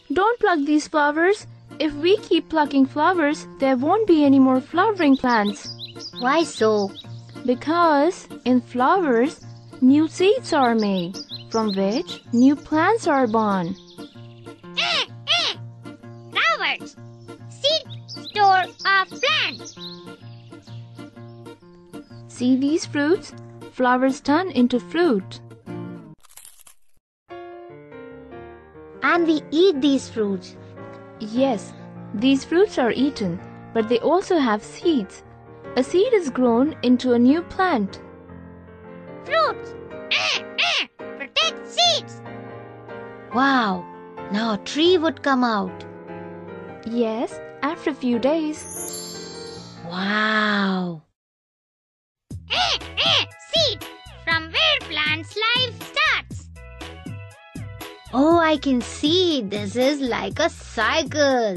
Don't pluck these flowers. If we keep plucking flowers, there won't be any more flowering plants. Why so? Because in flowers, new seeds are made, from which new plants are born. Flowers. Seed store of plants. See these fruits? Flowers turn into fruit. And we eat these fruits. Yes, these fruits are eaten, but they also have seeds. A seed is grown into a new plant. Fruits. Protect seeds. Wow. Now a tree would come out. Yes, after a few days. Wow. Seed. From where plant's life starts. Oh, I can see. This is like a cycle.